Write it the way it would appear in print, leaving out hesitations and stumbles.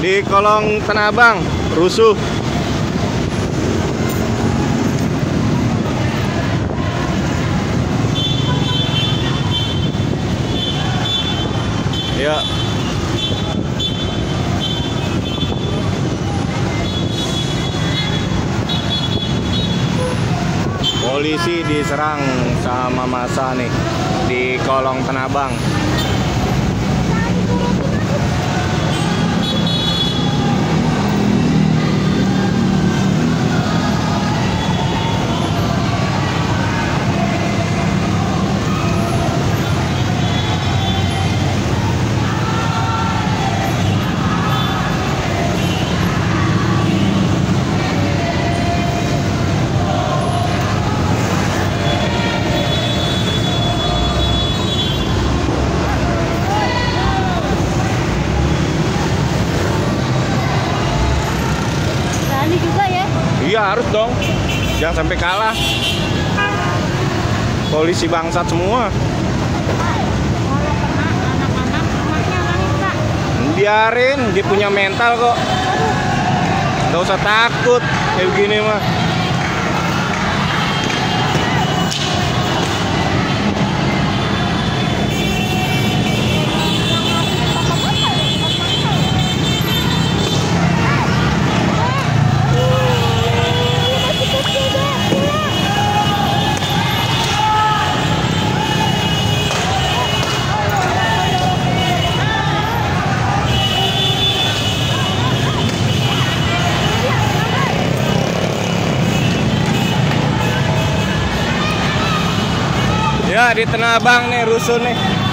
Di kolong Tanah Abang rusuh. Ya. Polisi diserang sama massa nih di kolong Tanah Abang. Iya harus dong, jangan sampai kalah. Polisi bangsat semua. Biarin, dia punya mental kok. Gak usah takut kayak begini mah. Ya di Tanah Abang nih rusuh nih.